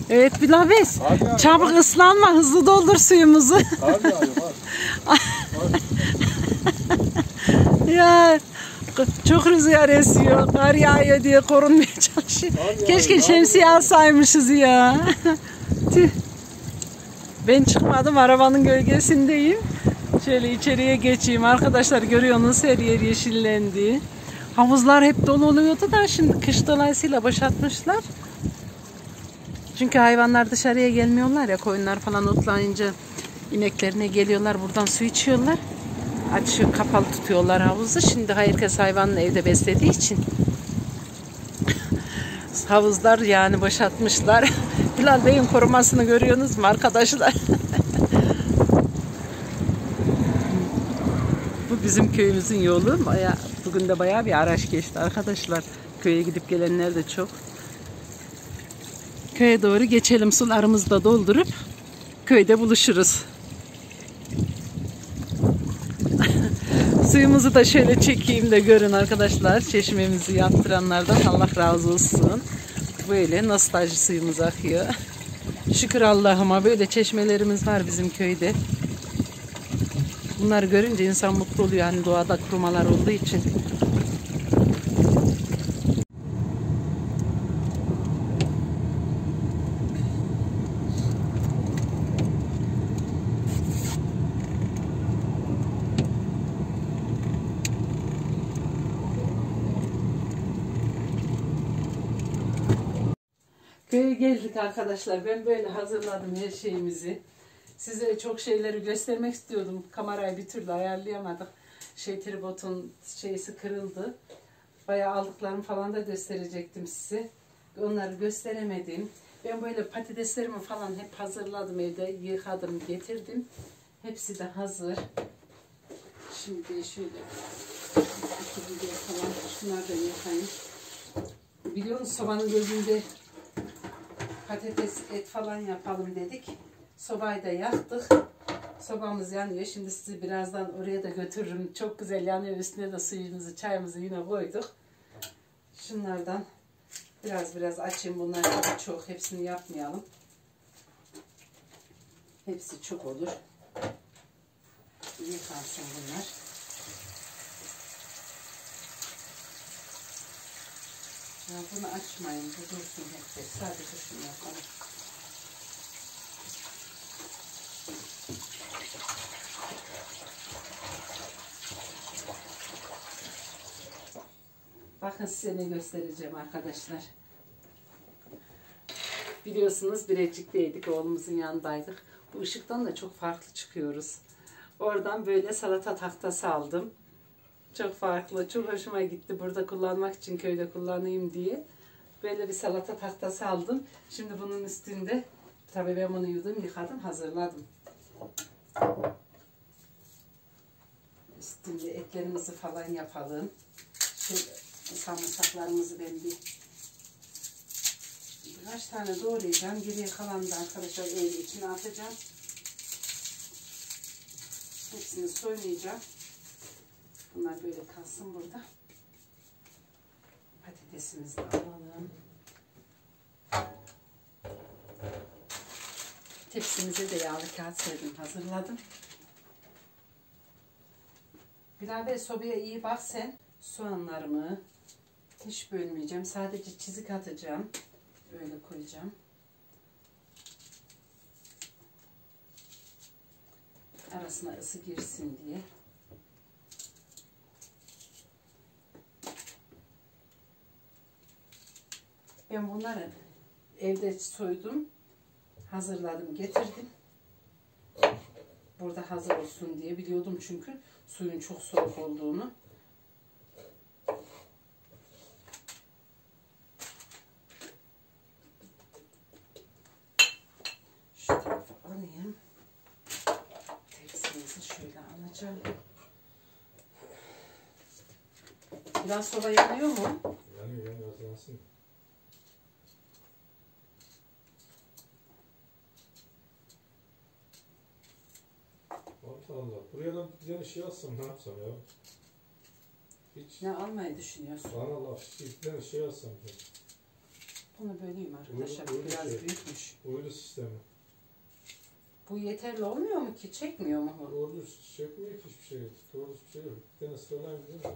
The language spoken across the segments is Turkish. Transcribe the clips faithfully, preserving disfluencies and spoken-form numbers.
Evet Bilabes. Çabuk abi, ıslanma, hızlı doldur suyumuzu. Abi abi abi. Ya çok rüzgar esiyor, kar yağıyor diye korunmaya çalışıyor. Abi Keşke abi, şemsiye abi. alsaymışız ya. Tüh. Ben çıkmadım, arabanın gölgesindeyim. Şöyle içeriye geçeyim. Arkadaşlar görüyorsunuz, her yer yeşillendi. Havuzlar hep dolu oluyordu da şimdi kış dolayısıyla boşaltmışlar. Çünkü hayvanlar dışarıya gelmiyorlar ya, koyunlar falan otlayınca ineklerine geliyorlar, buradan su içiyorlar. Açıyor, kapalı tutuyorlar havuzu. Şimdi herkes hayvanını evde beslediği için havuzlar yani boşaltmışlar. Bilal Bey'in korumasını görüyorsunuz mu arkadaşlar? Bu bizim köyümüzün yolu. Bayağı, bugün de bayağı bir araç geçti arkadaşlar. Köye gidip gelenler de çok. Köye doğru geçelim, sularımızı da doldurup köyde buluşuruz. Suyumuzu da şöyle çekeyim de görün arkadaşlar. Çeşmemizi yaptıranlardan Allah razı olsun. Böyle nostalji suyumuz akıyor. Şükür Allah'ıma, böyle çeşmelerimiz var bizim köyde. Bunları görünce insan mutlu oluyor. Hani doğada kurumalar olduğu için. Köye geldik arkadaşlar. Ben böyle hazırladım her şeyimizi. Size çok şeyleri göstermek istiyordum. Kamerayı bir türlü ayarlayamadık. Şey, tripodun şeysi kırıldı. Bayağı aldıklarımı falan da gösterecektim size. Onları gösteremedim. Ben böyle patateslerimi falan hep hazırladım evde. Yıkadım, getirdim. Hepsi de hazır. Şimdi şöyle iki biber falan, şunları da yıkayayım. Biliyor musun, sobanın gözünde patates, et falan yapalım dedik. Sobayı da yaktık. Sobamız yanıyor. Şimdi sizi birazdan oraya da götürürüm. Çok güzel yanıyor. Üstüne de suyumuzu, çayımızı yine koyduk. Şunlardan biraz biraz açayım. Bunlar tabii çok. Hepsini yapmayalım. Hepsi çok olur. Yıkansın bunlar. Ya bunu açmayın. Bu dursun hep de. Sadece şunu yapalım. Bakın size ne göstereceğim arkadaşlar. Biliyorsunuz Birecik'teydik. Oğlumuzun yanındaydık. Bu ışıktan da çok farklı çıkıyoruz. Oradan böyle salata tahtası aldım. Çok farklı. Çok hoşuma gitti. Burada kullanmak için, köyde kullanayım diye. Böyle bir salata tahtası aldım. Şimdi bunun üstünde, tabii ben bunu yudum, yıkadım, hazırladım. Üstünde etlerimizi falan yapalım. Şöyle sarımsaklarımızı ben bir birkaç tane doğrayacağım. Geriye kalan da arkadaşlar öyle içine atacağım. Hepsini soymayacağım. Bunlar böyle kalsın burada. Patatesimizi de alalım. Tepsimize de yağlı kağıt serdim, hazırladım. Birader sobaya iyi bak sen. Soğanlarımı hiç bölmeyeceğim. Sadece çizik atacağım. Böyle koyacağım. Arasına ısı girsin diye. Ben bunları evde soydum. Hazırladım, getirdim. Burada hazır olsun diye biliyordum çünkü suyun çok soğuk olduğunu. Şu tarafa alayım. Tepsimizi şöyle alacağım. Biraz soba yanıyor mu? Yanıyor, yanıyor, yansın. Allah Allah. Buraya da bir tane şey alsam ne yapsam ya? Hiç. Ne almayı düşünüyorsun? Bana Allah. Bir tane şey alsam. Bunu böleyim arkadaşlar. Uyulu, Bu biraz şey, büyükmüş. uyulu sistemi. Bu yeterli olmuyor mu ki? Çekmiyor mu bu? Doğru düz çekmiyor ki hiçbir şey. Doğru düz bir şey yok. Bir tane sıralayayım dedim.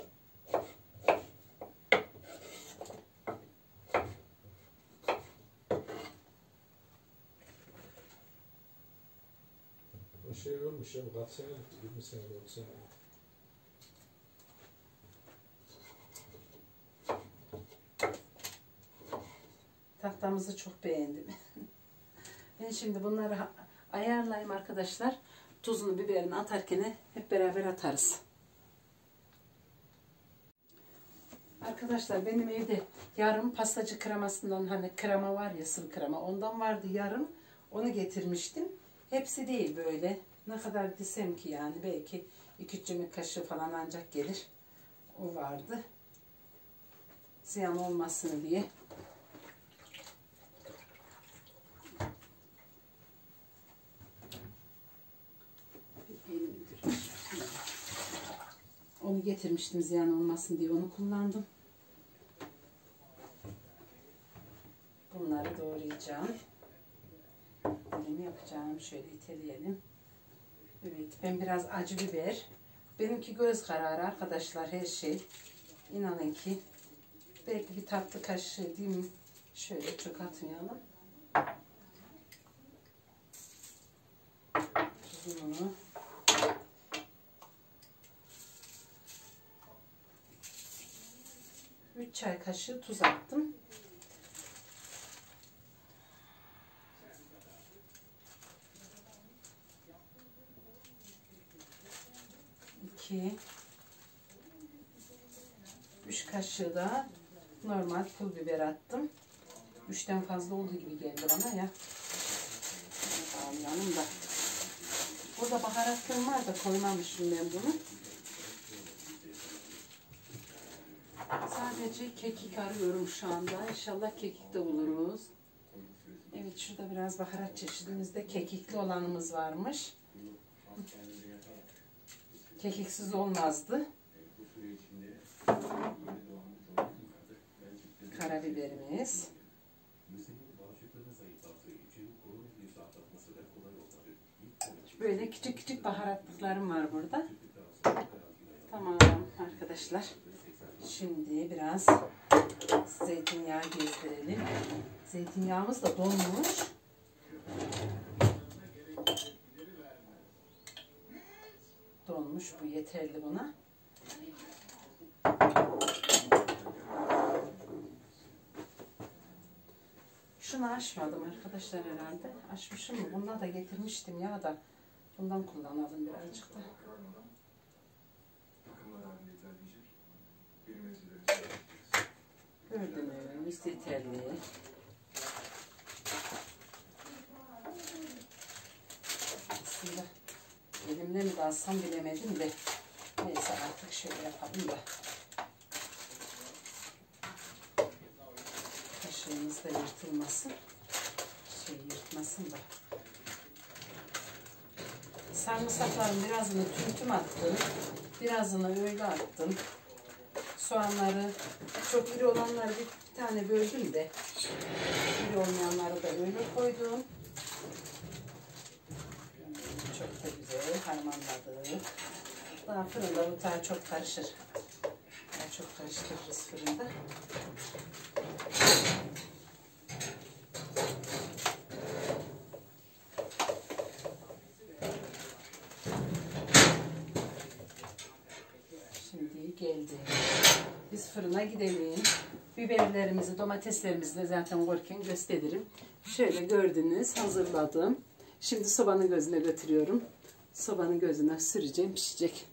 O şey olmuş ya, kaç senelik, yirmi senelik, otuz senelik. Tahtamızı çok beğendim. Ben şimdi bunları ayarlayayım arkadaşlar. Tuzunu, biberini atarken hep beraber atarız. Arkadaşlar benim evde yarım pastacı kremasından, hani krema var ya, sıvı krema, ondan vardı yarım. Onu getirmiştim. Hepsi değil böyle. Ne kadar desem ki yani belki iki üç yemek kaşığı falan ancak gelir. O vardı. Ziyan olmasın diye. Onu getirmiştim ziyan olmasın diye, onu kullandım. Bunları doğrayacağım. Dilimi yapacağım. Şöyle iteleyelim. Evet, ben biraz acı biber. Benimki göz kararı arkadaşlar, her şey. İnanın ki belki bir tatlı kaşığı diyeyim. Şöyle çok atmayalım. Tuzunu. üç çay kaşığı tuz attım. iki üç kaşığı da normal pul biber attım. üçten fazla olduğu gibi geldi bana ya. Yanım da. Burada baharatlarım var da koymamışım ben bunu. Sadece kekik arıyorum şu anda. İnşallah kekik de buluruz. Evet, şurada biraz baharat çeşidimizde kekikli olanımız varmış. Kekiksiz olmazdı. Karabiberimiz. Böyle küçük küçük baharatlıklarım var burada. Tamam arkadaşlar. Şimdi biraz zeytinyağı gezdirelim. Zeytinyağımız da donmuş. Donmuş, bu yeterli buna. Şunu açmadım arkadaşlar herhalde. Açmışım mı? Bundan da getirmiştim ya da. Bundan kullanalım birazcık da. Gördüğünüz yeterli. Aslında elimle mi dalsam bilemedim de. Neyse artık şöyle yapalım da. Kaşığımız da yırtılmasın. Şey yırtmasın da. Sarımsakların birazını tüm tüm attım. Birazını öyle attım. Soğanları, çok iri olanları bir, bir tane böldüm de iri olmayanları da öyle koydum. Çok da güzel harmanladık. Daha fırında bu daha çok karışır. Daha çok karıştırırız fırında. Şimdi geldi. Biz fırına gidelim. Biberlerimizi, domateslerimizi de zaten koyarken gösteririm. Şöyle gördünüz, hazırladım. Şimdi sobanın gözüne götürüyorum. Sobanın gözüne süreceğim, pişecek.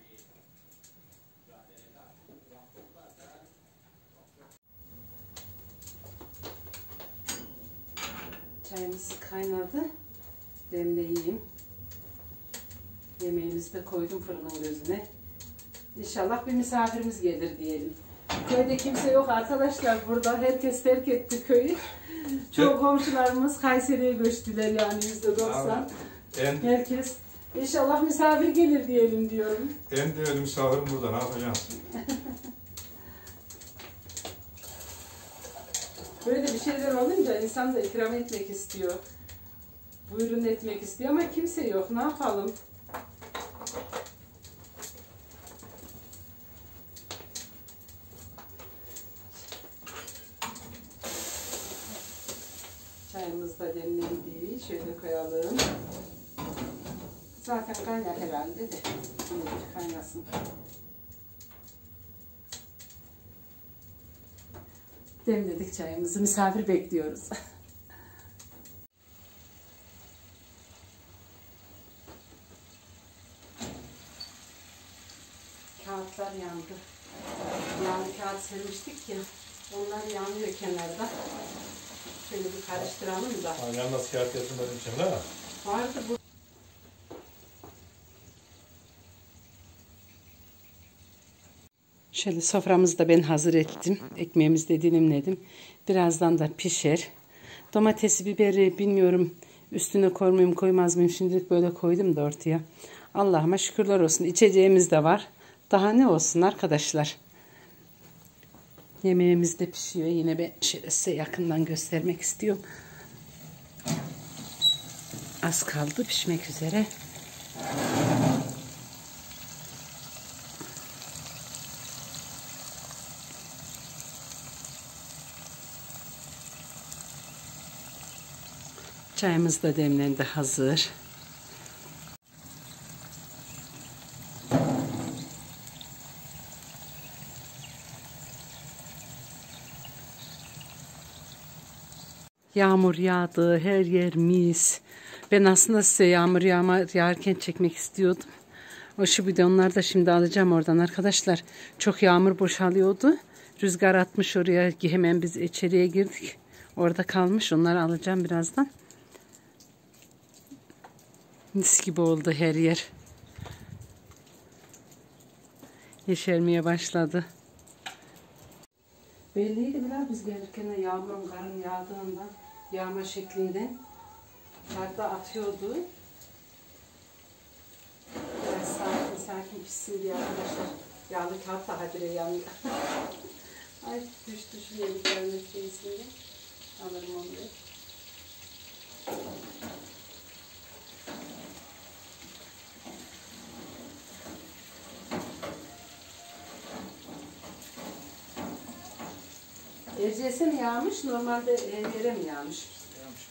Çayımız kaynadı. Demleyeyim. Yemeğimizi de koydum fırının gözüne. İnşallah bir misafirimiz gelir diyelim. Köyde kimse yok arkadaşlar burada. Herkes terk etti köyü. Çoğu komşularımız Kayseri'ye göçtüler yani yüzde doksan. En, Herkes inşallah misafir gelir diyelim diyorum. en değerli misafirim burada, ne yapacağız? Böyle bir şeyler olunca insan da ikram etmek istiyor. Buyurun etmek istiyor ama kimse yok. Ne yapalım? Çayımız da demlendi. Şöyle koyalım. Zaten kaynar herhalde de. Şimdi kaynasın. Demledik çayımızı. Misafir bekliyoruz. Kağıtlar yandı. Yağlı kağıt sermiştik ya. Onlar yanıyor kenarda. Şöyle bir karıştıralım da. Ha, yalnız kağıt yazılmadığı için değil mi? Vardı bu. Şöyle soframızı da ben hazır ettim. Ekmeğimizi de dilimledim. Birazdan da pişer. Domatesi, biberi bilmiyorum üstüne koy muyum koymaz mıyım. Şimdilik böyle koydum da ortaya. Allah'ıma şükürler olsun. İçeceğimiz de var. Daha ne olsun arkadaşlar. Yemeğimiz de pişiyor. Yine ben şöyle size yakından göstermek istiyorum. Az kaldı pişmek üzere. Çayımız da demlendi, hazır. Yağmur yağdı, her yer mis. Ben aslında size yağmur yağma, yağarken çekmek istiyordum. O şu bidonları da şimdi alacağım oradan arkadaşlar. Çok yağmur boşalıyordu. Rüzgar atmış oraya, hemen biz içeriye girdik. Orada kalmış, onları alacağım birazdan. Mis gibi oldu her yer. Yeşermeye başladı. Belliydi biraz biz gelirken yağmurun karın yağdığından, yağma şeklinde. Kar da atıyordu. Biraz sakin sakin pişsin diye arkadaşlar. Yağlı kağıt da habire yanıyor. Ay düştü şu yemeklerin içerisinde. Alırım onu. Erciyes'e mi yağmış? Normalde her yere mi yağmış? Yağmış.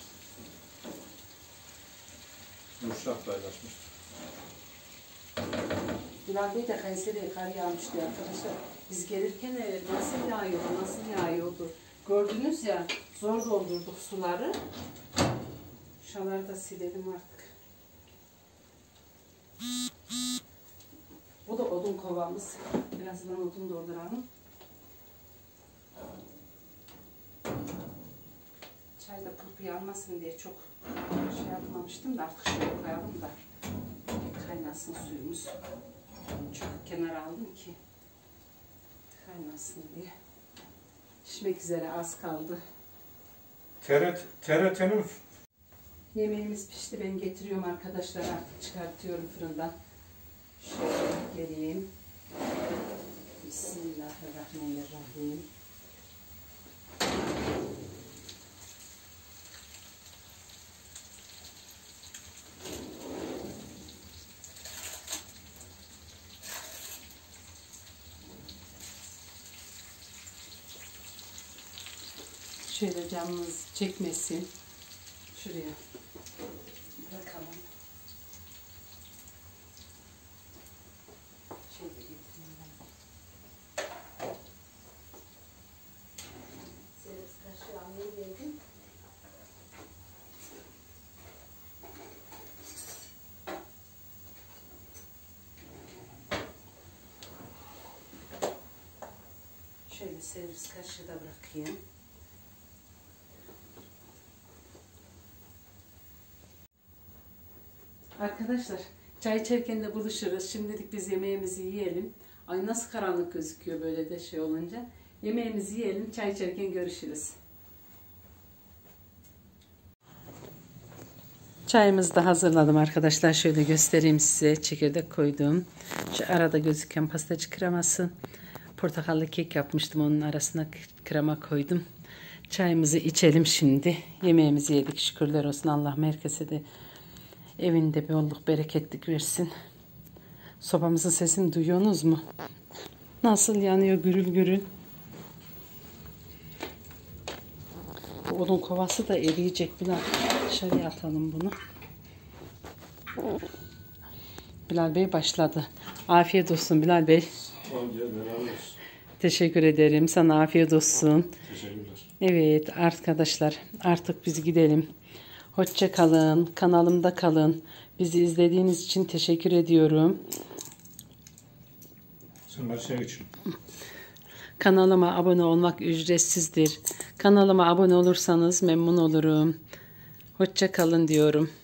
Muşrak paylaşmış. Bilal Bey de Kayseri'ye kar yağmıştı arkadaşlar. Biz gelirken nasıl yağıyordu, nasıl yağıyordu. Gördünüz ya, zor doldurduk suları. Şuraları da silelim artık. Bu da odun kovamız. Birazdan odun dolduralım. Çay da pırpı yanmasın diye çok şey yapmamıştım da artık şöyle koyalım da kaynasın suyumuz. Çok kenara aldım ki kaynasın diye. Pişmek üzere, az kaldı. T R T'nin Yemeğimiz pişti, ben getiriyorum arkadaşlar, artık çıkartıyorum fırından. Şöyle geleyim. Bismillahirrahmanirrahim. Şöyle camımız çekmesin. Şuraya bırakalım. Şöyle getireyim ben. Servis kaşığı almaya geldim. Şöyle servis kaşığı da bırakayım. Arkadaşlar çay içerken de buluşuruz. Şimdilik biz yemeğimizi yiyelim. Ay nasıl karanlık gözüküyor böyle de şey olunca. Yemeğimizi yiyelim, çay içerken görüşürüz. Çayımızı da hazırladım arkadaşlar. Şöyle göstereyim size. Çekirdek koydum. Şu arada gözüken pastacı kreması. Portakallı kek yapmıştım. Onun arasına krema koydum. Çayımızı içelim şimdi. Yemeğimizi yedik. Şükürler olsun. Allah herkese de evinde bolluk bereketlik versin. Sobamızın sesini duyuyorsunuz mu? Nasıl yanıyor gürül gürül. Bu odun kovası da eriyecek. Bilal, dışarıya atalım bunu. Bilal Bey başladı. Afiyet olsun Bilal Bey. Teşekkür ederim. Sana afiyet olsun. Teşekkürler. Evet arkadaşlar, artık biz gidelim. Hoşça kalın. Kanalımda kalın. Bizi izlediğiniz için teşekkür ediyorum. Sen her şey için. Kanalıma abone olmak ücretsizdir. Kanalıma abone olursanız memnun olurum. Hoşça kalın diyorum.